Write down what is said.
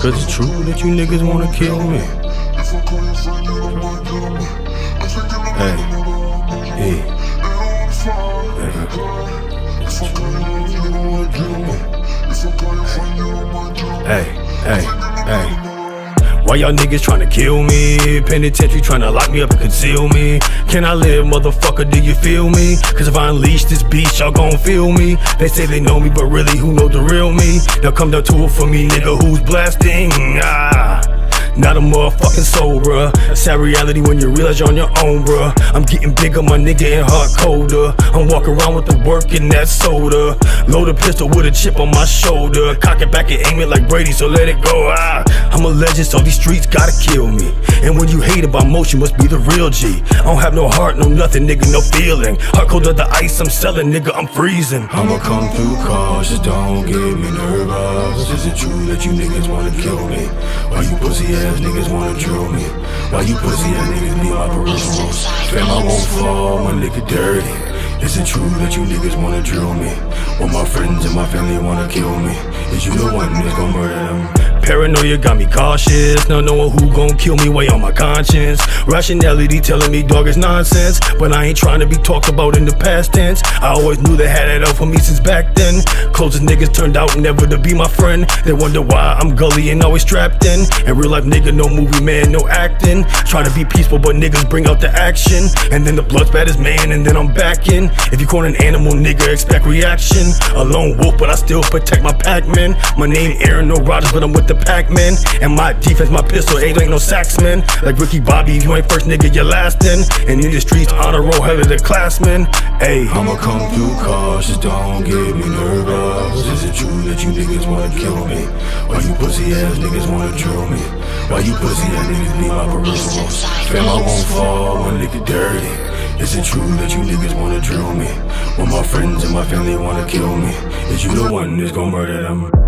Cause it's true that you niggas wanna kill me. Hey, hey, hey, hey, hey. Why y'all niggas tryna kill me? Penitentiary tryna lock me up and conceal me. Can I live, motherfucker, do you feel me? Cause if I unleash this beast, y'all gon' feel me. They say they know me, but really, who know the real me? Now come down to it for me, nigga, who's blasting? Not a motherfucking soul, bruh. Sad reality when you realize you're on your own, bruh. I'm getting bigger, my nigga, and hard colder. I'm walking around with the work in that soda. Load a pistol with a chip on my shoulder. Cock it back and aim it like Brady, so let it go. I'm a legend, so these streets gotta kill me. And when you hate about motion, must be the real G. I don't have no heart, no nothing, nigga, no feeling. Hard cold of the ice I'm selling, nigga, I'm freezing. I'ma come through cautious, don't get me nervous. Is it true that you niggas wanna kill me? Why you pussy ass niggas wanna drill me? Why you pussy ass niggas be my peripherals? Fam, I won't fall when nigga dirty. Is it true that you niggas wanna drill me? Well, my friends and my family wanna kill me. Is you the one that's gon' murder them? Paranoia got me cautious, not knowing who gon' kill me, weigh on my conscience. Rationality telling me, dog, is nonsense, but I ain't trying to be talked about in the past tense. I always knew they had it out for me since back then. Closest niggas turned out never to be my friend. They wonder why I'm gully and always trapped in. In real life, nigga, no movie, man, no acting. Try to be peaceful, but niggas bring out the action. And then the blood's bad as man, and then I'm back in. If you call an animal, nigga, expect reaction. A lone wolf, but I still protect my Pac-Man. My name Aaron, no Rodgers, but I'm with the Pac-Man. And my defense, my pistol, ain't no saxman. Like Ricky Bobby, if you ain't first, nigga, you're last in. And in the streets, honor roll, hell of the classmen. Ayy, I'ma come through cautious, don't get me nervous. Is it true that you niggas wanna kill me? Why you pussy ass niggas wanna drill me? Why you pussy ass niggas be my peripherals? Fam, I won't fall when nigga dirty. Is it true that you niggas wanna drill me? Well, my friends and my family wanna kill me. Is you the one that's gon' murder them?